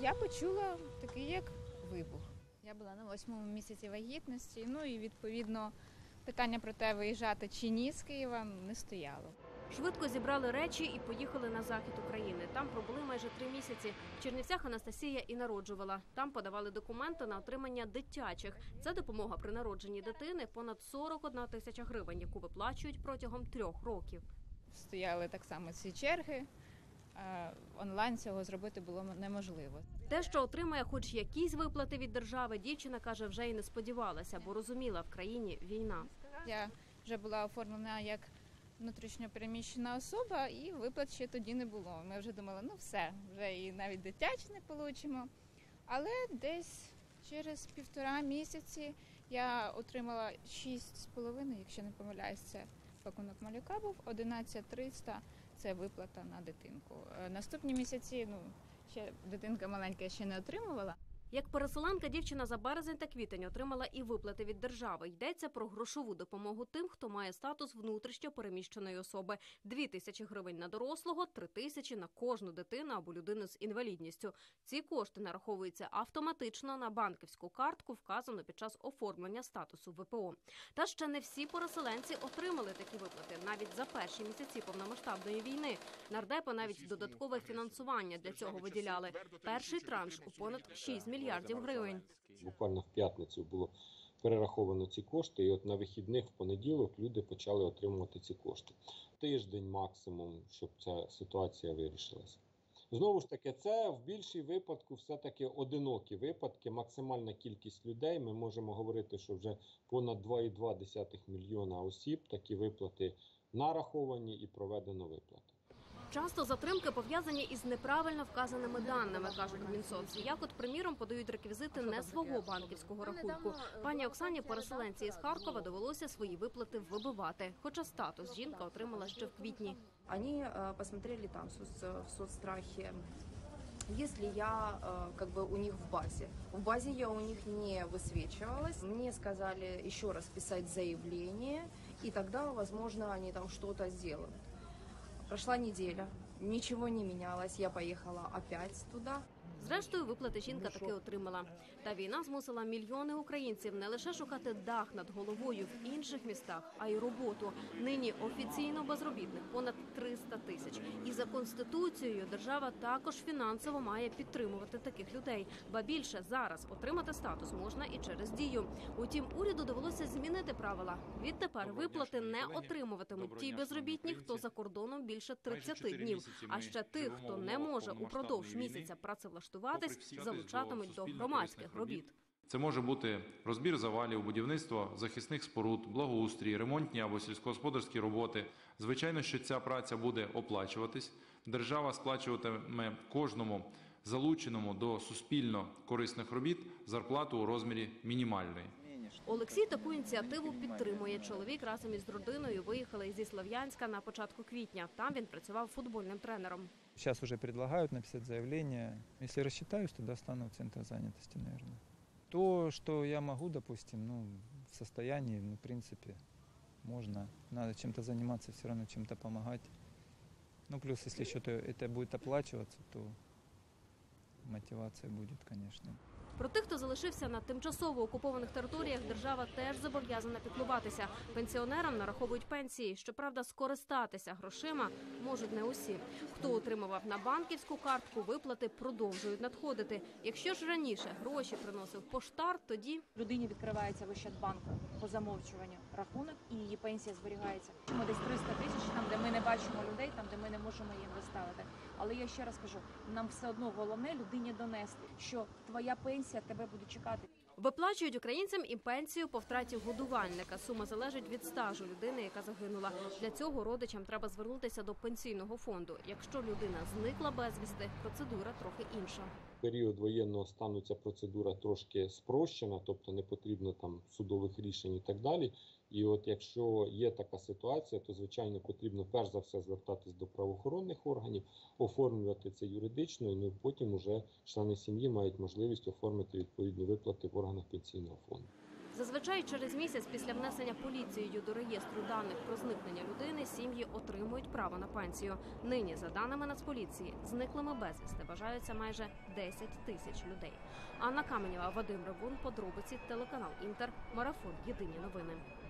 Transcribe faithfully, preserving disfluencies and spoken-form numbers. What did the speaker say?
Я почула такий, як вибух. Я була на восьмому місяці вагітності, ну і відповідно питання про те, виїжджати чи ні з Києва, не стояло. Швидко зібрали речі і поїхали на захід України. Там пробули майже три місяці. В Чернівцях Анастасія і народжувала. Там подавали документи на отримання дитячих. Це допомога при народженні дитини понад сорок одна тисяча гривень, яку виплачують протягом трьох років. Стояли так само ці черги. Онлайн цього зробити було неможливо. Те, що отримає хоч якісь виплати від держави, дівчина каже, вже й не сподівалася, бо розуміла, в країні війна. Я вже була оформлена як внутрішньо переміщена особа, і виплат ще тоді не було. Ми вже думали, ну все, вже і навіть дитячі не получимо. Але десь через півтора місяці я отримала шість з половиною, якщо не помиляюсь, це пакунок малюка був, одинадцять триста – це виплата на дитинку. Наступні місяці, ну, ще дитинка маленька ще не отримувала. Як переселенка, дівчина за березень та квітень отримала і виплати від держави. Йдеться про грошову допомогу тим, хто має статус внутрішньо переміщеної особи. Дві тисячі гривень на дорослого, три тисячі на кожну дитину або людину з інвалідністю. Ці кошти нараховуються автоматично на банківську картку, вказану під час оформлення статусу ВПО. Та ще не всі переселенці отримали такі виплати, навіть за перші місяці повномасштабної війни. Нардепи навіть додаткове фінансування для цього виділяли. Перший транш у понад шість мільярдів гривень. Буквально в п'ятницю було перераховано ці кошти, і от на вихідних в понеділок люди почали отримувати ці кошти. Тиждень максимум, щоб ця ситуація вирішилася. Знову ж таки, це в більшій випадку все-таки одинокі випадки, максимальна кількість людей. Ми можемо говорити, що вже понад два цілих дві десятих мільйона осіб такі виплати нараховані і проведено виплати. Часто затримки пов'язані із неправильно вказаними даними, кажуть в Мінсоці. Як от, приміром, подають реквізити не свого банківського рахунку. Пані Оксані, переселенці із Харкова, довелося свої виплати вибивати. Хоча статус жінка отримала ще в квітні. Вони посмотрели там в соцстрахе, если я как бы у них в базе. В базе я у них не высвечивалась. Мне сказали еще раз писать заявление, и тогда, возможно, они там что-то сделают. Прошла неделя, ничего не менялось, я поехала опять туда. Зрештою, виплати жінка таки отримала. Та війна змусила мільйони українців не лише шукати дах над головою в інших містах, а й роботу. Нині офіційно безробітних понад триста тисяч. І за Конституцією держава також фінансово має підтримувати таких людей. Ба більше, зараз отримати статус можна і через Дію. Утім, уряду довелося змінити правила. Відтепер виплати не отримуватимуть ті безробітні, хто за кордоном більше тридцяти днів. А ще тих, хто не може упродовж місяця працевлаштуватися, залучатимуть до громадських робіт. Це може бути розбір завалів, будівництво захисних споруд, благоустрій, ремонтні або сільськогосподарські роботи. Звичайно, що ця праця буде оплачуватись. Держава сплачуватиме кожному залученому до суспільно корисних робіт зарплату у розмірі мінімальної. Олексій таку ініціативу підтримує. Чоловік разом із родиною виїхали зі Слов'янська на початку квітня. Там він працював футбольним тренером. Сейчас уже предлагают написать заявление. Если рассчитаюсь, то достану в центр занятости, наверное. То, что я могу, допустим, ну, в состоянии, ну, в принципе, можно. Надо чем-то заниматься, все равно чем-то помогать. Ну, плюс, если что-то это будет оплачиваться, то мотивация будет, конечно. Про тих, хто залишився на тимчасово окупованих територіях, держава теж зобов'язана піклуватися. Пенсіонерам нараховують пенсії. Щоправда, скористатися грошима можуть не усі. Хто отримував на банківську картку, виплати продовжують надходити. Якщо ж раніше гроші приносив поштар, тоді людині відкривається в Ощадбанку по замовчуванню рахунок і її пенсія зберігається. Ми десь триста тисяч, там, де ми не бачимо людей, там, де ми не можемо їм доставити. Але я ще раз кажу, нам все одно головне людині донести, що твоя пенсія тебе буде чекати. Виплачують українцям і пенсію по втраті годувальника. Сума залежить від стажу людини, яка загинула. Для цього родичам треба звернутися до пенсійного фонду. Якщо людина зникла безвісти, процедура трохи інша. В період воєнного стану ця процедура трошки спрощена, тобто не потрібно там судових рішень і так далі. І от якщо є така ситуація, то, звичайно, потрібно перш за все звертатись до правоохоронних органів, оформлювати це юридично, і ну, потім уже члени сім'ї мають можливість оформити відповідні виплати в органах пенсійного фонду. Зазвичай через місяць після внесення поліцією до реєстру даних про зникнення людини сім'ї отримують право на пенсію. Нині, за даними Нацполіції, зниклими безвісти вважаються майже десять тисяч людей. Анна Каменєва, Вадим Ревун, подробиці, телеканал Інтер, Марафон, Єдині новини.